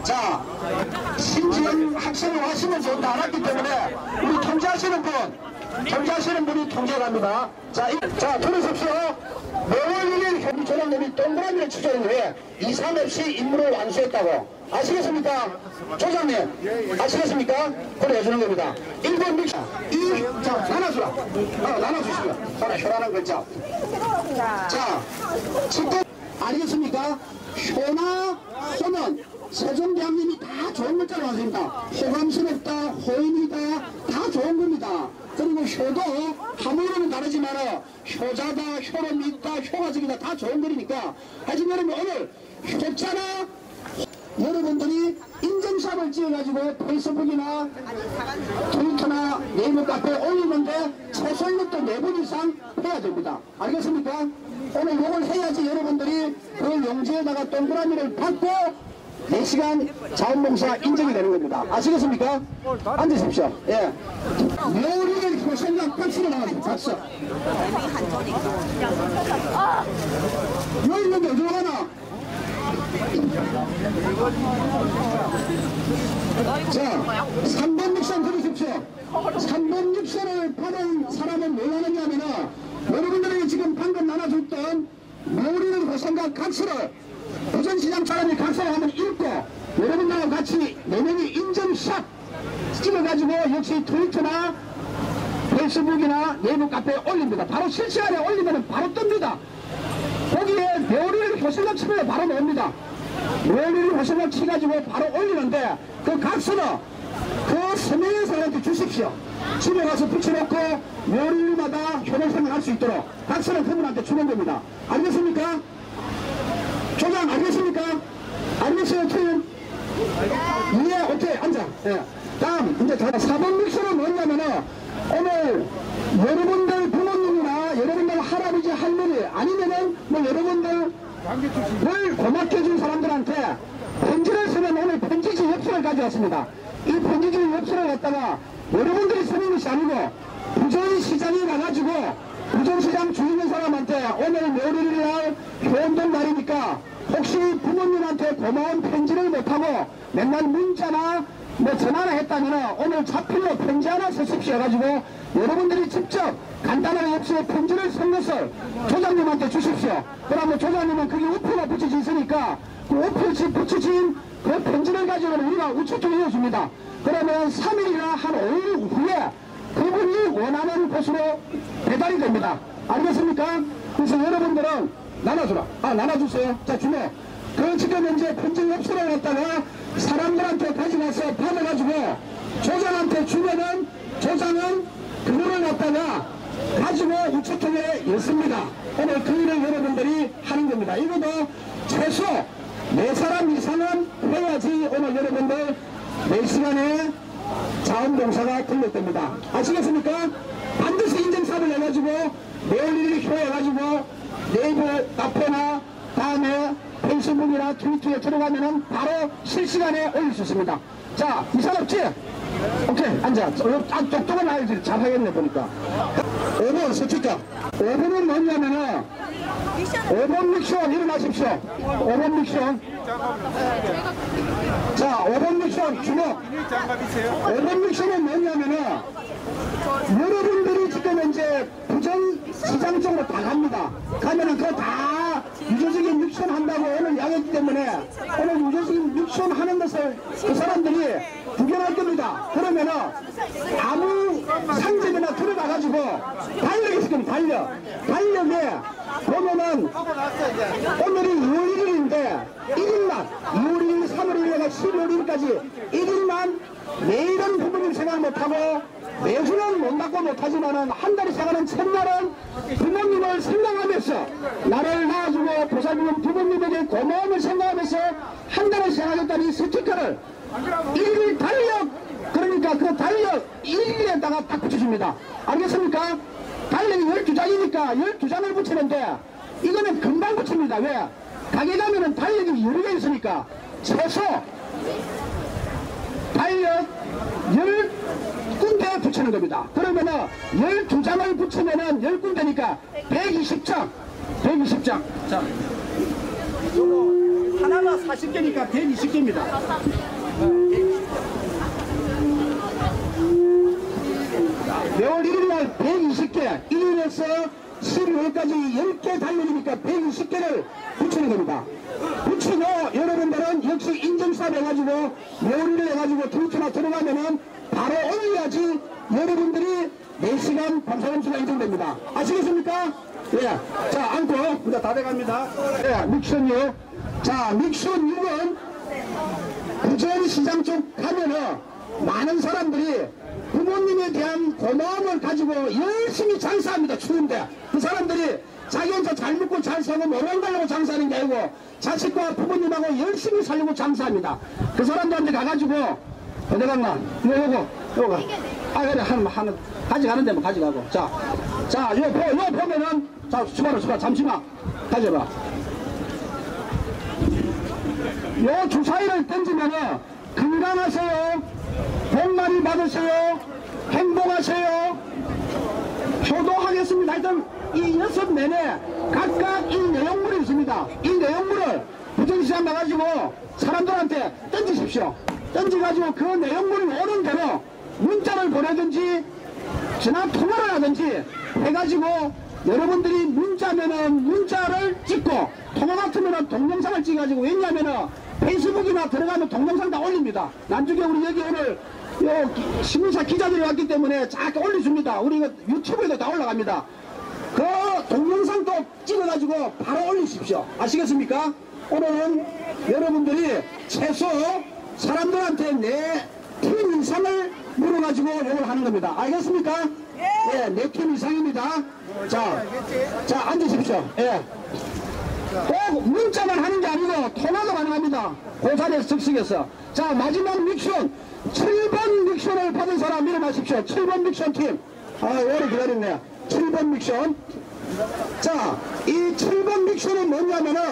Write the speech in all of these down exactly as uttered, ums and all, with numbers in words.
자, 신지영 학생을 하시면서 나왔기 때문에 우리 통제하시는 분, 통제하시는 분이 통제갑니다. 자, 이, 자, 들으십시오. 매월 일 일 현조장님이 동그라미를 추적한 후에 이상 없이 임무를 완수했다고. 아시겠습니까? 조장님, 아시겠습니까? 그래 해주는 겁니다. 일 번 믹스, 이, 자, 나눠주라. 어, 나눠주시면. 하나, 혈안한 글자. 자, 칠 번, 알겠습니까? 효나, 호는 세종대왕님이 다 좋은 글자로 하십니다. 호감스럽다, 호인이다, 다 좋은 겁니다. 그리고 효도 하모로는 다르지만 효자다, 효로 믿다, 효과적이다 다 좋은 글이니까 하지만 여러분 오늘 효자나 여러분들이 인증샷을 찍어가지고 페이스북이나 트위터나 네이버 카페에 올리는데 최소한 또 네 번 이상 해야 됩니다. 알겠습니까? 오늘 이걸 해야지 여러분들이 그 용지에다가 동그라미를 받고 네 시간 자원봉사 인정이 되는 겁니다. 아시겠습니까? 앉으십시오. 예. 묘리를 교생각 박수로 나가십시오. 박수. 여기 있는데 어디로 가나? 자, 삼 번 믹션 들으십시오. 삼 번 믹션을 받은 사람은 뭘 하느냐면은 여러분들에게 지금 방금 나눠줬던 묘리를 교생각 각서를 부천시장 사람이 각서를 한번 읽고 여러분들과 같이 네 명이 인증샷 찍어가지고 역시 트위터나 페이스북이나 네이버 카페에 올립니다. 바로 실시간에 올리면 바로 뜹니다. 거기에 묘리를 효생각 치면 바로 나옵니다. 묘리를 효생각 치가지고 바로 올리는데 그 각서는 그 세 명의 사람한테 주십시오. 집에 가서 붙여놓고 묘리마다 효생각을 할 수 있도록 각서는 그분한테 주는 겁니다. 알겠습니까? 조장 알겠습니까? 알겠어요, 팀? 예, 오케이, 앉아. 예. 다음, 이제 사 번 믹서는 뭐냐면은, 오늘 여러분들 부모님이나 여러분들 할아버지, 할머니, 아니면은 뭐 여러분들을 고맙게 해준 사람들한테 편지를 쓰면 오늘 편지지 엽서를 가져왔습니다. 이 편지지 엽서를 갖다가 여러분들이 쓰는 것이 아니고, 부천시장에 가가지고, 부천시장 주인인 사람한테 오늘 묘리날 효운동 날이니까 혹시 부모님한테 고마운 편지를 못하고 맨날 문자나 뭐 전화를 했다면 오늘 자필로 편지 하나 쓰십시오 해가지고 여러분들이 직접 간단하게 엽서에 편지를 쓴 것을 조장님한테 주십시오. 그러면 조장님은 그게 우표가 붙여져 있으니까 그 우표 붙여진 그 편지를 가지고는 우리가 우체통에 이어줍니다. 그러면 삼 일이나 한 오 일 후에 그분이 원하는 곳으로 배달이 됩니다. 알겠습니까? 그래서 여러분들은 나눠주라. 아, 나눠주세요. 자, 주모. 그 지금 이제 편지 엽서를 갖다가 사람들한테 가져가서 받아가지고 조장한테 주면은 조장은 그거를 갖다가 가지고 우체통에 넣습니다. 오늘 그 일을 여러분들이 하는 겁니다. 이것도 최소 네 사람 이상은 해야지 오늘 여러분들 네 시간에 자원봉사가 등록됩니다. 아시겠습니까? 반드시 인증샷을 해가지고 매일 효해가지고 네이버 카페나 다음에 페이스북이나 트위터에 들어가면은 바로 실시간에 올릴 수 있습니다. 자, 이상 없지? 오케이, 앉아. 아, 똑똑한 아이들 잘 하겠네, 보니까. 오 번 스티커. 오 번은 뭐냐면은, 오 번 믹션 일어나십시오. 오 번 믹션. 자, 오 번 믹션 주목. 오 번 믹션은 뭐냐면은, 여러분들이 지금 이제 부천시장 쪽으로 다 갑니다. 가면은 그거 다 유조적인 믹션 한다고 오늘 이야기했기 때문에 오늘 유조적인 믹션 하는 것을 그 사람들이 구경할 겁니다. 그러면은 아무 상점이나 들어가가지고 달력이 있을 겁니다. 달력. 달력에 보면은 오늘이 이월 일일인데 일 일만 이월 일일, 삼월 일일에서 십이월 일일까지 일 일만 내일은 부모님 생각 못하고 매주는 못 받고 못하지만은 한 달이 생각하는 첫날은 부모님을 생각하면서 나를 낳아주고 보살피는 부모님에게 고마움을 생각하면서 한 달을 생각했다는 이 스티커를 일 일 달력, 그러니까 그 달력 일 일에다가 딱 붙여줍니다. 알겠습니까? 달력이 열두 장이니까 열두 장을 붙이는데 이거는 금방 붙입니다. 왜? 가게 가면은 달력이 여러 개 있으니까 최소 달력 열 군데 붙이는 겁니다. 그러면은 열두 장을 붙이면은 열 군데니까 백이십 장. 백이십 장. 자. 하나 하나가 사십 개니까 백이십 개입니다. 매월 일 일날 백이십 개, 일 일에서 십이월까지 열 개 달력이니까 백이십 개를 붙이는 겁니다. 붙이고 여러분들은 역시 인증샷 해가지고 매월일 해가지고 트위터나 들어가면은 바로 올려야지 여러분들이 네 시간 방송함수가 인정됩니다. 아시겠습니까? 예. 자, 앉고, 이제 다 돼갑니다. 예, 믹션 육. 자, 믹션 육은 부천시장 쪽 가면은 많은 사람들이 부모님에 대한 고마움을 가지고 열심히 장사합니다. 추운데. 그 사람들이 자기 혼자 잘 먹고 잘 살고 노래방 가려고 장사하는 게 아니고 자식과 부모님하고 열심히 살려고 장사합니다. 그 사람들한테 가가지고 어디 갔나? 이거, 요거, 요거. 아, 그래, 한, 한, 가져가는 데만 가져가고. 자, 자, 요, 요, 요 보면은, 자, 수고하라, 수고하라. 잠시만. 가져봐. 요 주사위를 던지면은, 건강하세요. 복 많이 받으세요. 행복하세요. 효도하겠습니다. 하여튼, 이 여섯 내내 각각 이 내용물이 있습니다. 이 내용물을 부천시장 나가지고 사람들한테 던지십시오. 던지가지고 그 내용물이 오는 대로 문자를 보내든지 전화 통화를 하든지 해가지고 여러분들이 문자면은 문자를 찍고 통화 같으면은 동영상을 찍어가지고 왜냐면은 페이스북이나 들어가면 동영상 다 올립니다. 나중에 우리 여기 오늘 요 신문사 기자들이 왔기 때문에 쫙 올려줍니다. 우리 이거 유튜브에도 다 올라갑니다. 그 동영상도 찍어가지고 바로 올리십시오. 아시겠습니까? 오늘은 여러분들이 최소 사람들한테 내 팀 이상을 물어가지고 이걸 하는 겁니다. 알겠습니까? 예, 내 팀 이상입니다. 자, 자, 앉으십시오. 예. 꼭 문자만 하는 게 아니고 통화도 가능합니다. 그 자리에서 즉석에서. 자, 마지막 믹션. 칠 번 믹션을 받은 사람 일어나십시오. 칠 번 믹션 팀. 아, 오래 기다렸네. 칠 번 믹션. 자, 이 칠 번 믹션은 뭐냐면은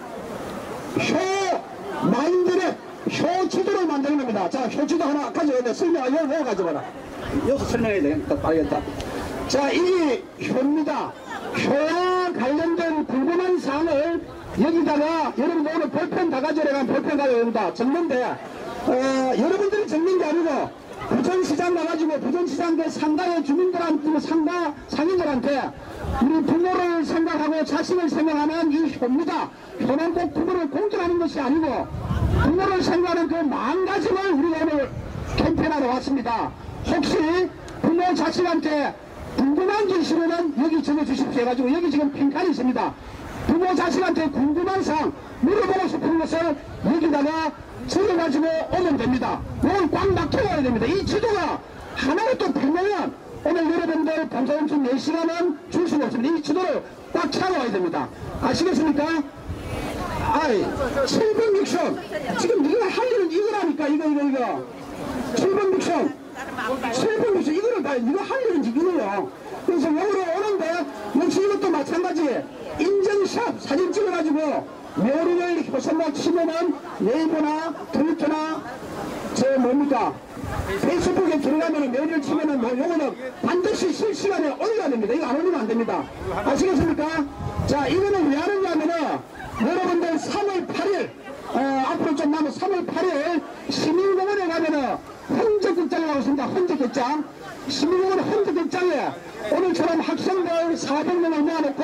효 마인드랩 효지도를 만드는 겁니다. 자, 효지도 하나 가져오는데 설명, 이거 뭐 가져와라. 여기서 설명해야 되겠다. 알겠다. 자, 이 효입니다. 효와 관련된 궁금한 사항을 여기다가 여러분들 오늘 볼펜 다 가져오라면 볼펜 가져옵니다. 적는데, 어, 여러분들이 적는 게 아니고 부천시장 나가지고 부천시장 그 상가의 주민들한테, 상가 상인들한테 우리 부모를 생각하고 자신을 생각하는 이 효입니다. 효는 꼭 부모를 공격하는 것이 아니고 부모를 생각하는 그 마음가짐을 우리가 오늘 캠페인하러 왔습니다. 혹시 부모 자식한테 궁금한 게 있으면 여기 적어주십시오 해가지고 여기 지금 핀칸이 있습니다. 부모 자식한테 궁금한 사항 물어보고 싶은 것을 여기다가 적어가지고 오면 됩니다. 오늘 꽉 막혀가야 됩니다. 이 지도가 하나로 또 풀면 오늘 여러분들 방송중 네 시간은 줄 수가 없습니다. 이 지도를 꽉 차고 와야 됩니다. 아시겠습니까? 아이, 칠 번 믹션. 지금 네가 할 일은 이거라니까, 이거, 이거, 이거. 칠 번 믹션. 칠 번 믹션. 이거를 다, 네가 할 일은 이거예요. 그래서 여기로 오는데, 역시 이것도 마찬가지. 인증샷 사진 찍어가지고, 메일을 효선막 치면은 네이버나 트위터나, 저 뭡니까? 페이스북에 들어가면은 메일을 치면은 뭐, 요거는 반드시 실시간에 올려야 됩니다. 이거 안 올리면 안 됩니다. 아시겠습니까? 자, 이거는 왜 하느냐 하면은, 여러분들 삼월 팔일, 어, 앞으로 좀 남은 삼월 팔일 시민공원에 가면은 헌재극장이라고 있습니다. 헌재극장. 시민공원 헌재극장에 오늘처럼 학생들 사백 명을 모아놓고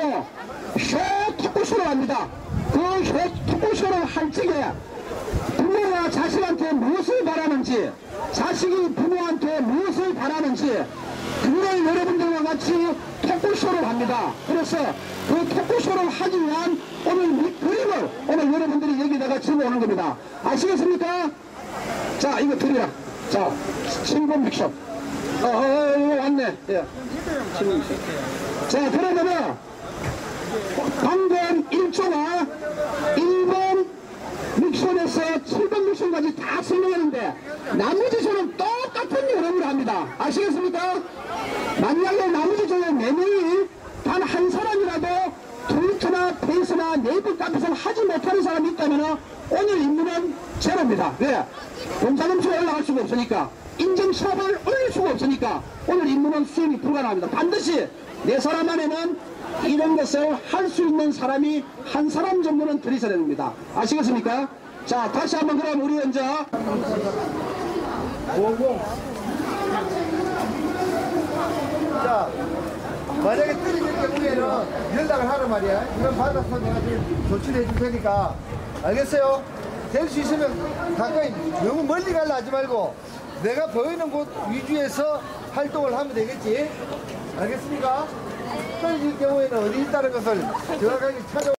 쇼 토크쇼를 합니다. 그 쇼 토크쇼를 할 적에 부모가 자식한테 무엇을 바라는지, 자식이 부모한테 무엇을 바라는지, 그걸 여러분들과 같이 토크쇼를 합니다. 그래서 그 토크쇼를 하기 위한 오늘 그림을 오늘 여러분들이 여기다가 집어오는 겁니다. 아시겠습니까? 자, 이거 드리라. 자, 칠 번 믹션. 어, 어, 이거 왔네. 예. 칠 번 믹션. 자, 그러면은 방금 일 조가 일 번 믹션에서 칠 번 믹션까지 다 설명했는데 나머지 조는 똑같은 여러분을 합니다. 아시겠습니까? 만약에 나머지 조의 네 명이 단 한 사람이라도 트위터나 페이스나 네이버 카페에서 하지 못하는 사람이 있다면 오늘 임무는 제로입니다. 왜? 동사금수가 올라갈 수가 없으니까, 인증샷을 올릴 수가 없으니까 오늘 임무는 수행이 불가능합니다. 반드시 네 사람 안에는 이런 것을 할 수 있는 사람이 한 사람 정도는 들이셔야 됩니다. 아시겠습니까? 자, 다시 한번 그럼 우리 연자. 자, 만약에 떨어질 경우에는 연락을 하란 말이야. 이건 받아서 내가 지금 조치를 해줄 테니까. 알겠어요? 될 수 있으면 가까이, 너무 멀리 가려 하지 말고 내가 보이는 곳 위주에서 활동을 하면 되겠지? 알겠습니까? 떨어질 경우에는 어디 있다는 것을 정확하게 찾아